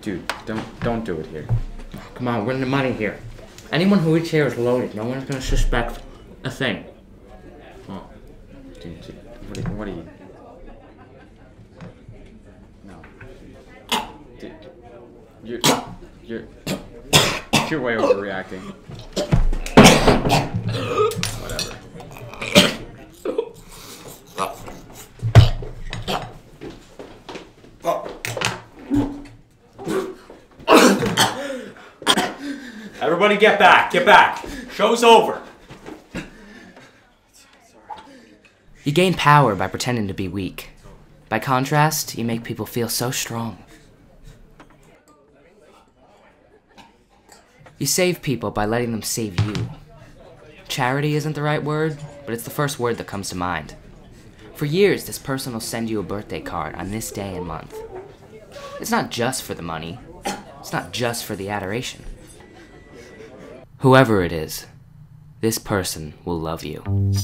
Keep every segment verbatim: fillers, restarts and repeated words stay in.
dude, don't don't do it here. Come on, we're in the money here. Anyone who eats here is loaded. No one's gonna suspect a thing. Oh, dude, dude what, are, what are you? No, dude, you're you're you're way overreacting. Whatever. Everybody get back, get back. Show's over. You gain power by pretending to be weak. By contrast, you make people feel so strong. You save people by letting them save you. Charity isn't the right word, but it's the first word that comes to mind. For years, this person will send you a birthday card on this day and month. It's not just for the money. It's not just for the adoration. Whoever it is, this person will love you.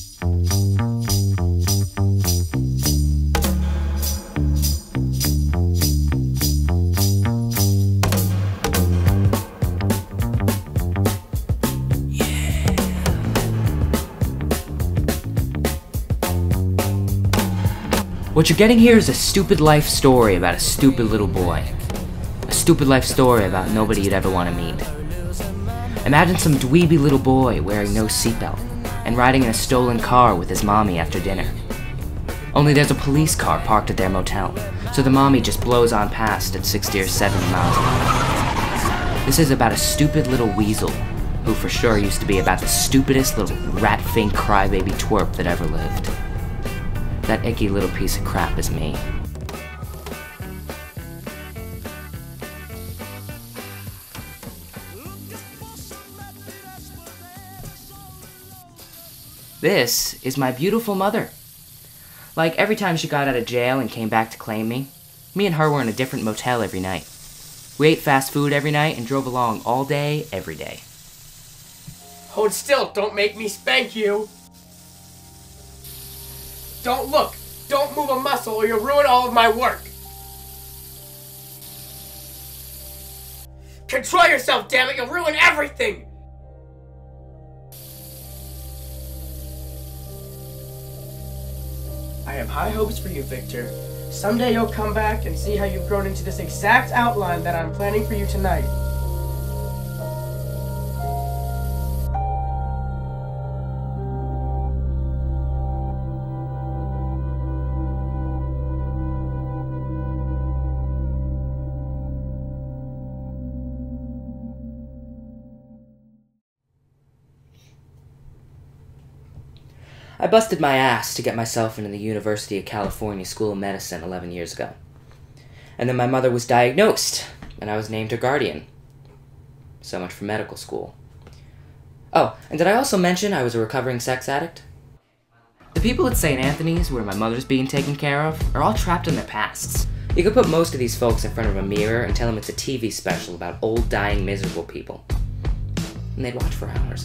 What you're getting here is a stupid life story about a stupid little boy. A stupid life story about nobody you'd ever want to meet. Imagine some dweeby little boy wearing no seatbelt and riding in a stolen car with his mommy after dinner. Only there's a police car parked at their motel, so the mommy just blows on past at sixty or seventy miles an hour. This is about a stupid little weasel who for sure used to be about the stupidest little rat-fink crybaby twerp that ever lived. That icky little piece of crap is me. This is my beautiful mother. Like, every time she got out of jail and came back to claim me, me and her were in a different motel every night. We ate fast food every night and drove along all day, every day. Hold still, don't make me spank you. Don't look, don't move a muscle or you'll ruin all of my work. Control yourself, damn it, you'll ruin everything. I have high hopes for you, Victor. Someday you'll come back and see how you've grown into this exact outline that I'm planning for you tonight. I busted my ass to get myself into the University of California School of Medicine eleven years ago. And then my mother was diagnosed, and I was named her guardian. So much for medical school. Oh, and did I also mention I was a recovering sex addict? The people at Saint Anthony's, where my mother's being taken care of, are all trapped in their pasts. You could put most of these folks in front of a mirror and tell them it's a T V special about old, dying, miserable people. And they'd watch for hours.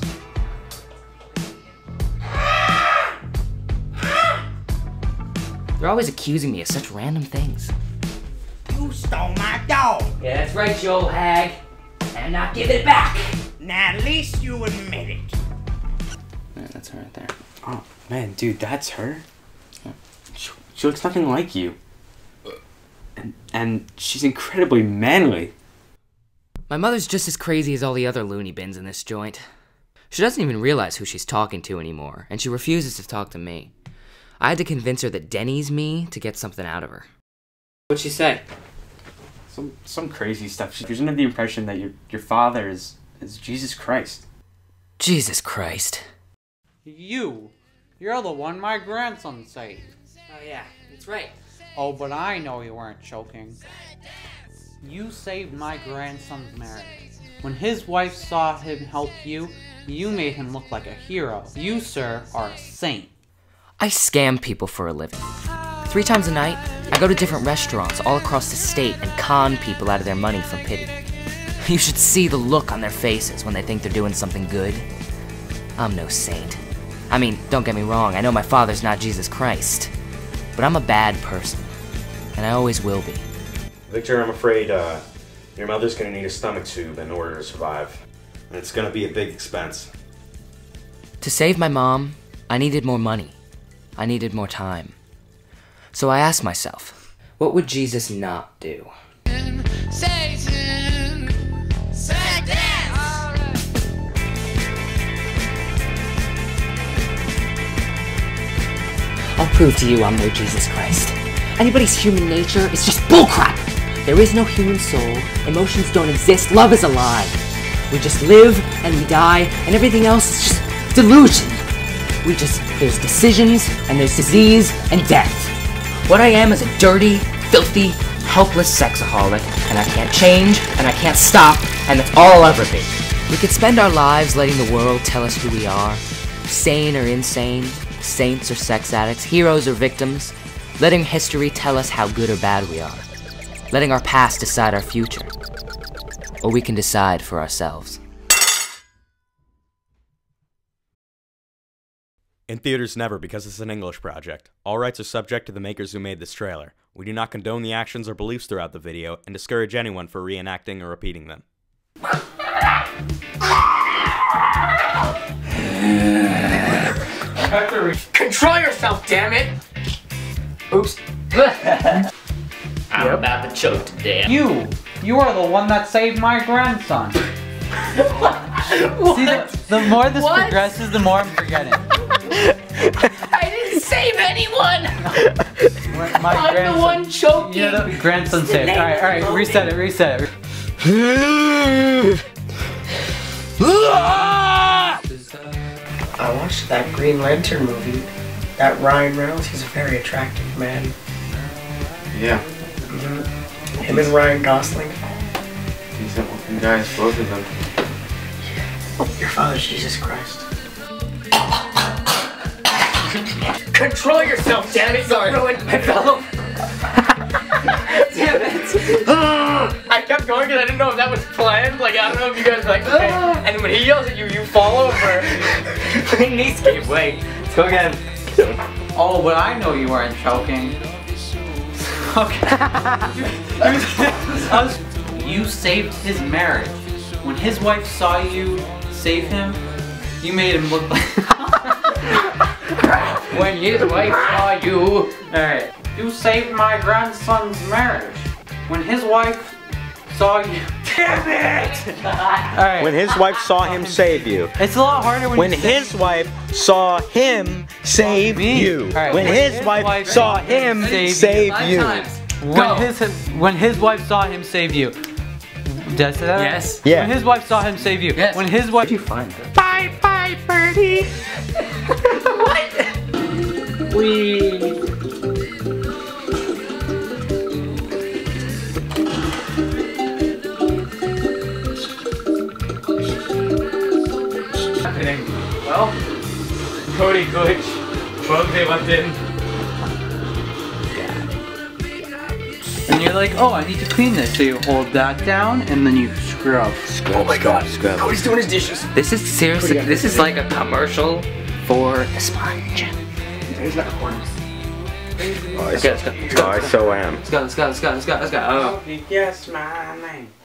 They're always accusing me of such random things. You stole my dog. Yeah, that's right, you old hag. And I'm not giving it back. Now at least you admit it. Yeah, that's her right there. Oh, man, dude, that's her? Yeah. She, she looks nothing like you. And, and she's incredibly manly. My mother's just as crazy as all the other loony bins in this joint. She doesn't even realize who she's talking to anymore, and she refuses to talk to me. I had to convince her that Denny's me to get something out of her. What'd she say? Some some crazy stuff. She was under the impression that your your father is is Jesus Christ. Jesus Christ. You. You're the one my grandson saved. Oh yeah, that's right. Oh, but I know you weren't joking. You saved my grandson's marriage. When his wife saw him help you, you made him look like a hero. You, sir, are a saint. I scam people for a living. Three times a night, I go to different restaurants all across the state and con people out of their money from pity. You should see the look on their faces when they think they're doing something good. I'm no saint. I mean, don't get me wrong, I know my father's not Jesus Christ. But I'm a bad person, and I always will be. Victor, I'm afraid uh, Your mother's gonna need a stomach tube in order to survive. And it's gonna be a big expense. To save my mom, I needed more money. I needed more time. So I asked myself, what would Jesus not do? Satan, Satan. I'll prove to you I'm no Jesus Christ. Anybody's human nature is just bullcrap! There is no human soul, emotions don't exist, love is a lie. We just live and we die, and everything else is just delusion. We just, there's decisions, and there's disease, and death. What I am is a dirty, filthy, helpless sexaholic, and I can't change, and I can't stop, and that's all I'll ever be. We could spend our lives letting the world tell us who we are, sane or insane, saints or sex addicts, heroes or victims, letting history tell us how good or bad we are, letting our past decide our future, or we can decide for ourselves. In theaters never, because it's an English project. All rights are subject to the makers who made this trailer. We do not condone the actions or beliefs throughout the video, and discourage anyone for reenacting or repeating them. Control yourself, damn it! Oops. I'm about to choke to death. You! You are the one that saved my grandson. See, the, the more this What? progresses, the more I'm forgetting. I didn't save anyone. My I'm grandson, the one choking. You know, the grandson saved. All right, all right, reset it, reset it. I watched that Green Lantern movie. That Ryan Reynolds, he's a very attractive man. Yeah. Mm-hmm. Him and Ryan Gosling. Decent looking guys, both of them. Your father, Jesus Christ. Control yourself, damn it! Sorry. Ruined my fellow. Damn it! I kept going because I didn't know if that was planned. Like, I don't know if you guys were like, okay. And then when he yells at you, you fall over. My knees gave way. Let's go again. Oh, but I know you weren't choking. Okay. You saved his marriage. When his wife saw you save him, you made him look like... When his wife saw you... Alright. You saved my grandson's marriage. When his wife saw you... Damn it! Alright. When his wife saw him save you. It's a lot harder when, When you say- his wife saw him save Me. you. Right. When his wife saw him save you. When his when his wife saw him save you. Did I say that? Yes. Yeah. When his wife saw him save you. Yes. When his wife. How'd you find her? Bye, bye, birdie. What? We. Well, Cody, Glitch, both they left in. And you're like, oh, I need to clean this. So you hold that down and then you scrub. Oh my god, scrub. Cody's doing his dishes. This is seriously, this is like a commercial for the sponge. He's not recording. Oh, I Let's go, let's go, let's go. I so am. Let's go, let's go, let's go, let's go, let's go. Oh. Yes, my name.